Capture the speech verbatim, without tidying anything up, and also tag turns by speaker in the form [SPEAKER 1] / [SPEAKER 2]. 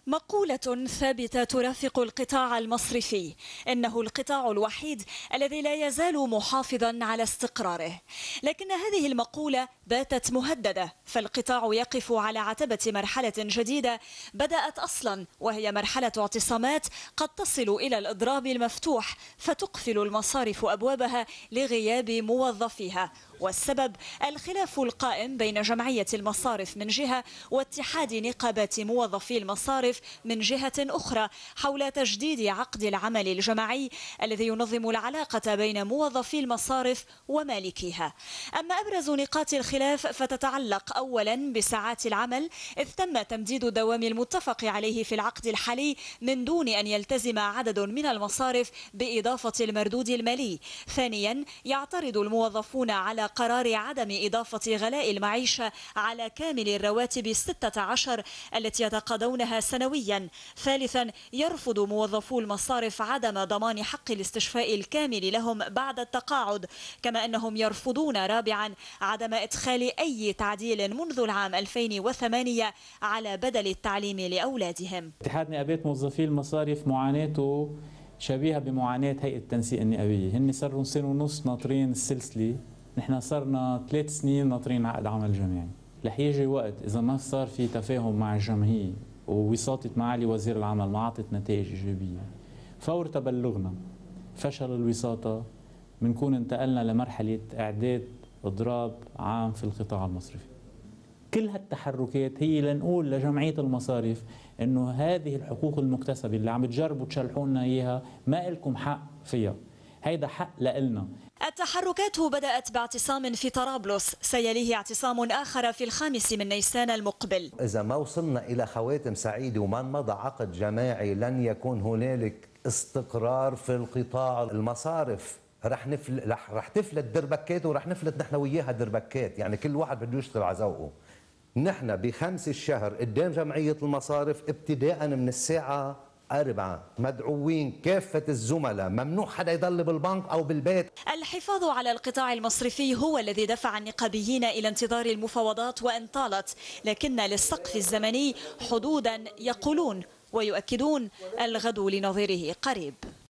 [SPEAKER 1] مقولة ثابتة ترافق القطاع المصرفي، إنه القطاع الوحيد الذي لا يزال محافظا على استقراره. لكن هذه المقولة باتت مهددة، فالقطاع يقف على عتبة مرحلة جديدة بدأت أصلا، وهي مرحلة اعتصامات قد تصل إلى الإضراب المفتوح، فتقفل المصارف أبوابها لغياب موظفيها. والسبب الخلاف القائم بين جمعية المصارف من جهة واتحاد نقابات موظفي المصارف من جهة أخرى حول تجديد عقد العمل الجماعي الذي ينظم العلاقة بين موظفي المصارف ومالكيها. أما أبرز نقاط الخلاف فتتعلق أولا بساعات العمل، إذ تم تمديد الدوام المتفق عليه في العقد الحالي من دون أن يلتزم عدد من المصارف بإضافة المردود المالي. ثانيا، يعترض الموظفون على قرار عدم إضافة غلاء المعيشة على كامل الرواتب الستة عشر التي يتقاضونها سنويا. ثالثا، يرفض موظفو المصارف عدم ضمان حق الاستشفاء الكامل لهم بعد التقاعد، كما أنهم يرفضون رابعا عدم إدخال أي تعديل منذ العام ألفين وثمانية على بدل التعليم لأولادهم.
[SPEAKER 2] اتحاد نقابات موظفي المصارف معاناته شبيهة بمعاناة هيئة التنسيق النقابية، هن صاروا سنة ونص ناطرين السلسلة، نحن صرنا ثلاث سنين ناطرين عقد عمل جماعي. رح يجي وقت إذا ما صار في تفاهم مع الجمعية ووساطة معالي وزير العمل ما أعطت نتائج إيجابية، فور تبلغنا فشل الوساطة بنكون انتقلنا لمرحلة إعداد إضراب عام في القطاع المصرفي. كل هالتحركات هي لنقول لجمعية المصارف إنه هذه الحقوق المكتسبة اللي عم تجربوا تشلحوا لنا إياها ما إلكم حق فيها، هيدا حق لإلنا.
[SPEAKER 1] التحركات بدأت باعتصام في طرابلس، سيليه اعتصام آخر في الخامس من نيسان المقبل.
[SPEAKER 3] إذا ما وصلنا إلى خواتم سعيدة وما انمضى عقد جماعي لن يكون هنالك استقرار في القطاع. المصارف رح نفل رح رح تفلت دربكات ورح نفلت نحن وياها دربكات، يعني كل واحد بده يشتغل على ذوقه. نحن بخمس الشهر قدام جمعية المصارف ابتداء من الساعة أربعة مدعوين كافة الزملاء، ممنوع حدا يضل بالبنك أو بالبيت.
[SPEAKER 1] الحفاظ على القطاع المصرفي هو الذي دفع النقابيين إلى انتظار المفاوضات وإن طالت، لكن للسقف الزمني حدودا يقولون ويؤكدون الغد لنظيره قريب.